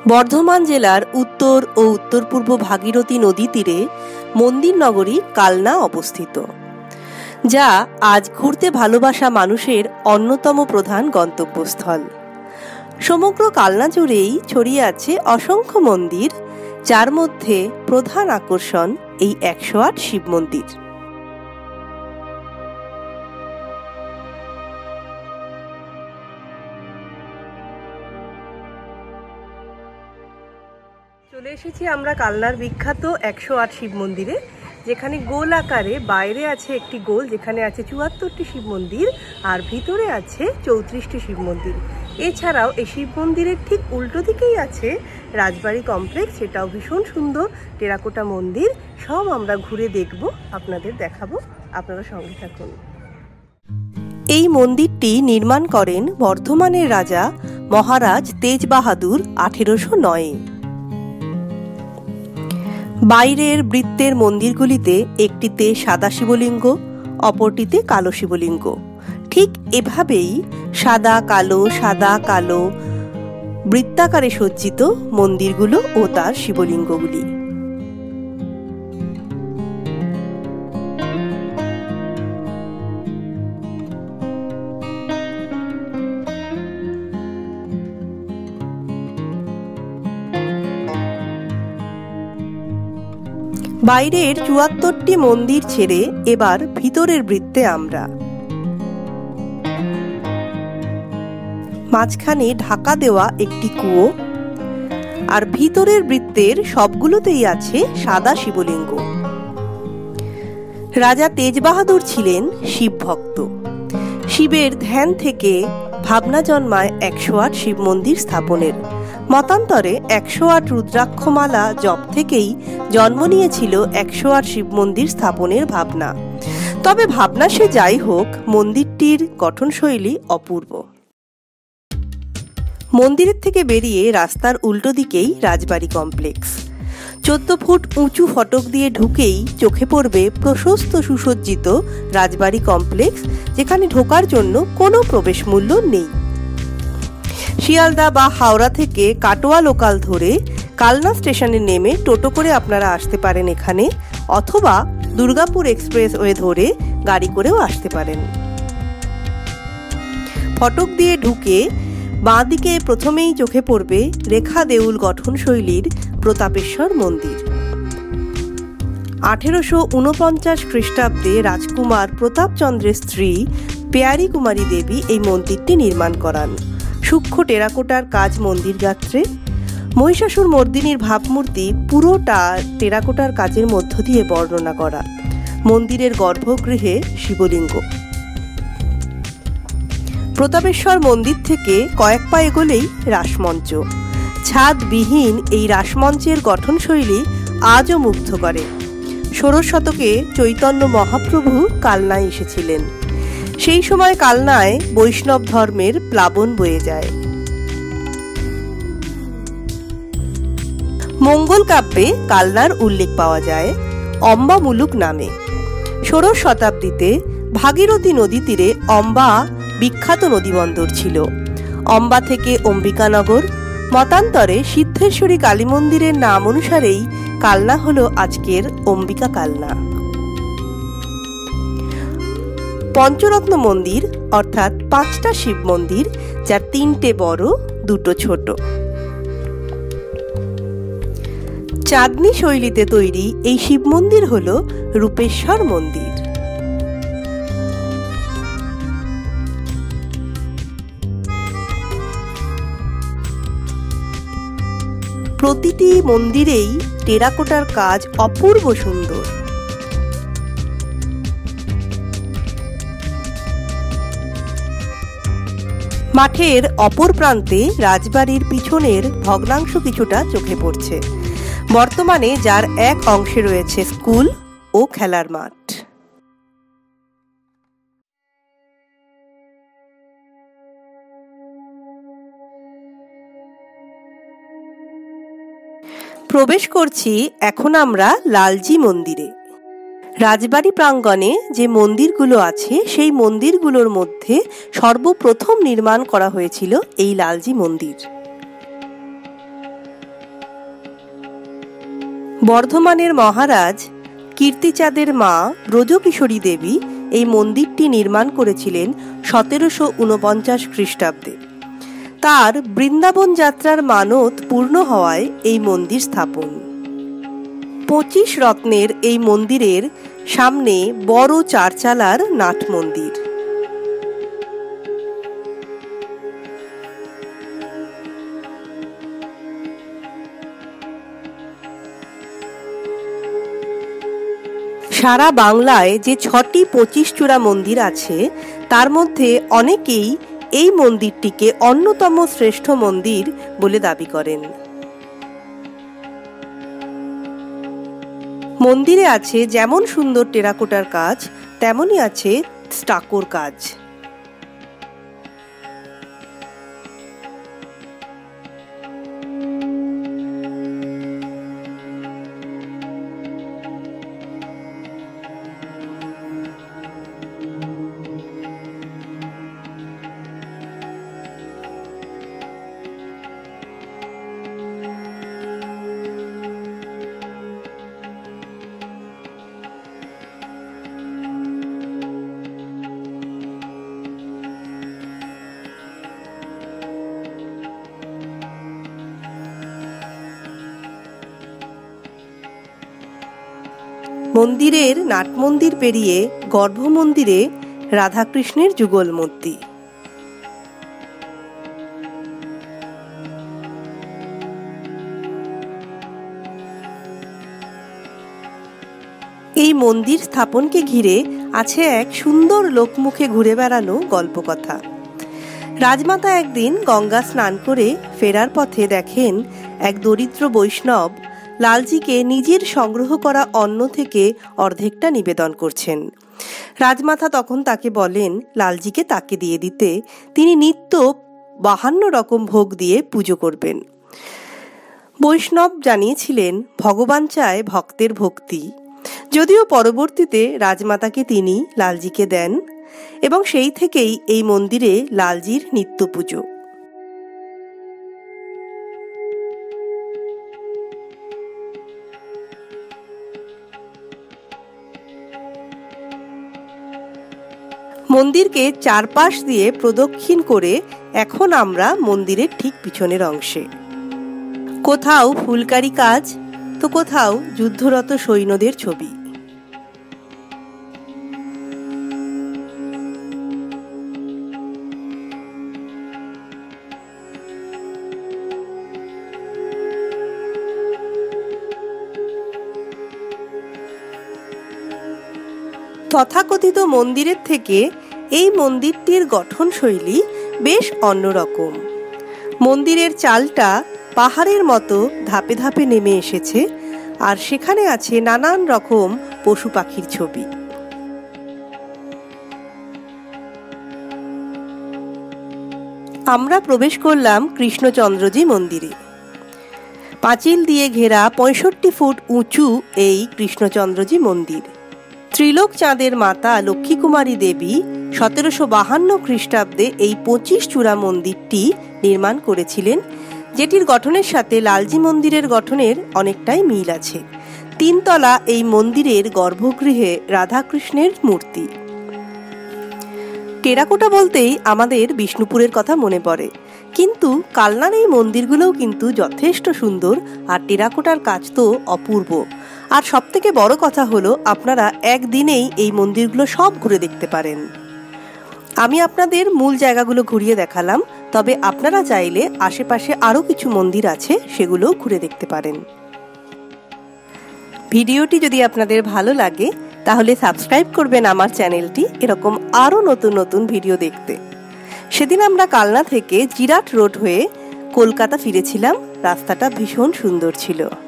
বর্ধমান জেলার উত্তর ও উত্তর পূর্ব ভাগীরথী নদী তীরে মন্দির নগরী কালনা অবস্থিত, যা আজ ঘুরতে ভালোবাসা মানুষের অন্যতম প্রধান গন্তব্যস্থল। সমগ্র কালনা জুড়েই ছড়িয়ে আছে অসংখ্য মন্দির, যার মধ্যে প্রধান আকর্ষণ এই 108 শিব মন্দির। চলে এসেছি আমরা কালনার বিখ্যাত 108 শিব মন্দিরে, যেখানে গোল আকারে বাইরে আছে একটি গোল, যেখানে আছে 74টি শিব মন্দির আর ভিতরে আছে 34টি শিব মন্দির। এছাড়াও এই শিব মন্দিরের ঠিক উল্টো দিকেই আছে রাজবাড়ি কমপ্লেক্স, সেটাও ভীষণ সুন্দর টেরাকোটা মন্দির। সব আমরা ঘুরে দেখব, আপনাদের দেখাবো, আপনারা সঙ্গে থাকুন। এই মন্দিরটি নির্মাণ করেন বর্ধমানের রাজা মহারাজ তেজ বাহাদুর 1809-এ। বাইরের বৃত্তের মন্দিরগুলিতে একটিতে সাদা শিবলিঙ্গ, অপরটিতে কালো শিবলিঙ্গ। ঠিক এভাবেই সাদা কালো বৃত্তাকারে সজ্জিত মন্দিরগুলো ও তার শিবলিঙ্গগুলি। বাইরের 74টি মন্দির ছেড়ে এবার ভিতরের বৃত্তে আমরা। মাঝখানে ঢাকা দেওয়া একটি কুয়ো, আর ভিতরের বৃত্তের সবগুলোতেই আছে সাদা শিবলিঙ্গ। রাজা তেজ বাহাদুর ছিলেন শিব ভক্ত। শিবের ধ্যান থেকে ভাবনা জন্মায় 108 শিব মন্দির স্থাপনের। মতান্তরে 108 রুদ্রাক্ষমালা জপ থেকেই জন্ম নিয়েছিল 108 শিব মন্দির স্থাপনের ভাবনা। তবে ভাবনা সে যাই হোক, মন্দিরটির গঠনশৈলী অপূর্ব। মন্দিরের থেকে বেরিয়ে রাস্তার উল্টো দিকেই রাজবাড়ি কমপ্লেক্স। 14 ফুট উঁচু ফটক দিয়ে ঢুকেই চোখে পড়বে প্রশস্ত সুসজ্জিত রাজবাড়ি কমপ্লেক্স, যেখানে ঢোকার জন্য কোনো প্রবেশ মূল্য নেই। শিয়ালদা বা হাওড়া থেকে কাটোয়া লোকাল ধরে কালনা স্টেশনে নেমে টোটো করে আপনারা আসতে পারেন এখানে, অথবা দুর্গাপুর এক্সপ্রেসওয়ে ধরে গাড়ি করেও আসতে পারেন। ফটক দিয়ে ঢুকে বাঁ দিকে প্রথমেই চোখে পড়বে রেখা দেউল গঠনশৈলীর প্রতাপেশ্বর মন্দির। 1849 খ্রিস্টাব্দে রাজকুমার প্রতাপচন্দ্রের স্ত্রী পেয়ারী কুমারী দেবী এই মন্দিরটি নির্মাণ করান। সূক্ষ্ম টেরাকোটার কাজ মন্দির গাত্রে। মহিষাসুর মর্দিনীর ভাবমূর্তি পুরোটা টেরাকোটার কাজের মধ্য দিয়ে বর্ণনা করা। মন্দিরের গর্ভগৃহে শিবলিঙ্গ। প্রতাপেশ্বর মন্দির থেকে কয়েক পা এগোলেই রাসমঞ্চ। ছাদবিহীন এই রাসমঞ্চের গঠনশৈলী আজও মুগ্ধ করে। 16 শতকে চৈতন্য মহাপ্রভু কালনায় এসেছিলেন। সেই সময় কালনায় বৈষ্ণব ধর্মের প্লাবন বয়ে যায়। মঙ্গল কাব্যে কালনার উল্লেখ পাওয়া যায় অম্বা মুলুক নামে। 16 শতাব্দীতে ভাগীরথী নদী তীরে অম্বা বিখ্যাত নদীবন্দর ছিল। অম্বা থেকে অম্বিকানগর। মতান্তরে সিদ্ধেশ্বরী কালী মন্দিরের নাম অনুসারেই কালনা হলো আজকের অম্বিকা কালনা। পঞ্চরত্ন মন্দির অর্থাৎ 5টা শিব মন্দির, যার 3টে বড়, 2টো ছোট। চাঁদনী শৈলীতে তৈরি এই শিব মন্দির হল রূপেশ্বর মন্দির। প্রতিটি মন্দিরেই টেরাকোটার কাজ অপূর্ব সুন্দর। মাঠের অপর প্রান্তে রাজবাড়ির পিছনের ভগ্নাংশ কিছুটা চোখে পড়ছে। বর্তমানে যার এক অংশে রয়েছে স্কুল ও খেলার মাঠ। প্রবেশ করছি এখন আমরা লালজি মন্দিরে। রাজবাড়ি প্রাঙ্গণে যে মন্দিরগুলো আছে সেই মন্দিরগুলোর মধ্যে সর্বপ্রথম নির্মাণ করা হয়েছিল এই লালজি মন্দির। বর্ধমানের মহারাজ কীর্তিচাঁদের মা ব্রজকিশোরী দেবী এই মন্দিরটি নির্মাণ করেছিলেন 1749 খ্রিস্টাব্দে। তার বৃন্দাবন যাত্রার মানত পূর্ণ হওয়ায় এই মন্দির স্থাপন। 25 রত্নের এই মন্দিরের সামনে বড় চারচালার নাট মন্দির। সারা বাংলায় যে 6টি 25 চূড়া মন্দির আছে তার মধ্যে অনেকেই এই মন্দিরটিকে অন্যতম শ্রেষ্ঠ মন্দির বলে দাবি করেন। মন্দিরে আছে যেমন সুন্দর টেরাকোটার কাজ, তেমনই আছে স্টাকোর কাজ। মন্দিরের নাট মন্দির পেরিয়ে গর্ভ মন্দিরে রাধাকৃষ্ণের যুগল মূর্তি। এই মন্দির স্থাপনকে ঘিরে আছে এক সুন্দর লোকমুখে ঘুরে বেড়ানো গল্পকথা। রাজমাতা একদিন গঙ্গা স্নান করে ফেরার পথে দেখেন এক দরিদ্র বৈষ্ণব লালজিকে নিজের সংগ্রহ করা অন্ন থেকে অর্ধেকটা নিবেদন করছেন। রাজমাতা তখন তাকে বলেন লালজিকে তাকে দিয়ে দিতে, তিনি নিত্য 52 রকম ভোগ দিয়ে পুজো করবেন। বৈষ্ণব জানিয়েছিলেন ভগবান চায় ভক্তের ভক্তি। যদিও পরবর্তীতে রাজমাতাকে তিনি লালজিকে দেন এবং সেই থেকেই এই মন্দিরে লালজির নিত্য পুজো। মন্দিরকে চারপাশ দিয়ে প্রদক্ষিণ করে এখন আমরা মন্দিরের ঠিক পিছনের অংশে। কোথাও ফুলকারি কাজ তো কোথাও যুদ্ধরত সৈন্যদের ছবি। তথাকথিত মন্দিরের থেকে এই মন্দিরটির গঠনশৈলী বেশ অন্যরকম। মন্দিরের চালটা পাহাড়ের মতো ধাপে ধাপে নেমে এসেছে আর সেখানে আছে নানান রকম পশু পাখির ছবি। আমরা প্রবেশ করলাম কৃষ্ণচন্দ্রজি মন্দিরে। পাঁচিল দিয়ে ঘেরা 65 ফুট উঁচু এই কৃষ্ণচন্দ্রজি মন্দির। ত্রিলোক চাঁদের মাতা লক্ষ্মী কুমারী দেবী 1752 খ্রিস্টাব্দে এই 25 চূড়া মন্দিরটি নির্মাণ করেছিলেন, যেটির গঠনের সাথে লালজি মন্দিরের গঠনের অনেকটাই মিল আছে। 3 তলা এই মন্দিরের গর্ভগৃহে রাধাকৃষ্ণের মূর্তি। টেরাকোটা বলতেই আমাদের বিষ্ণুপুরের কথা মনে পড়ে, কিন্তু কালনার এই মন্দিরগুলোও কিন্তু যথেষ্ট সুন্দর আর টেরাকোটার কাজ তো অপূর্ব। আর সবথেকে বড় কথা হলো আপনারা একদিনেই এই মন্দিরগুলো সব ঘুরে দেখতে পারেন। আমি আপনাদের মূল জায়গাগুলো ঘুরিয়ে দেখালাম, তবে আপনারা চাইলে আশেপাশে আরও কিছু মন্দির আছে সেগুলোও ঘুরে দেখতে পারেন। ভিডিওটি যদি আপনাদের ভালো লাগে তাহলে সাবস্ক্রাইব করবেন আমার চ্যানেলটি এরকম আরও নতুন নতুন ভিডিও দেখতে। সেদিন আমরা কালনা থেকে জিরাট রোড হয়ে কলকাতা ফিরেছিলাম, রাস্তাটা ভীষণ সুন্দর ছিল।